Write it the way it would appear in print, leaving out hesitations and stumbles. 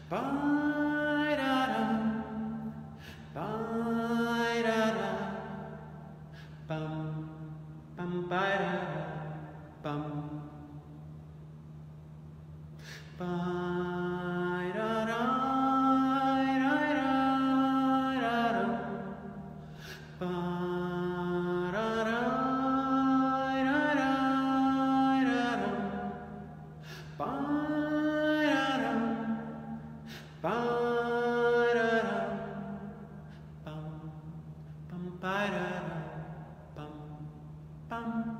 Ba-da-dum, ba-da-dum, bum, bum, ba-da-dum, bum. Ba-da-da-da-da-dum, ba-da-da-da-da-dum, ba-da-dum, ba-da-dum, bum, bum, ba-da-dum, bum, bum.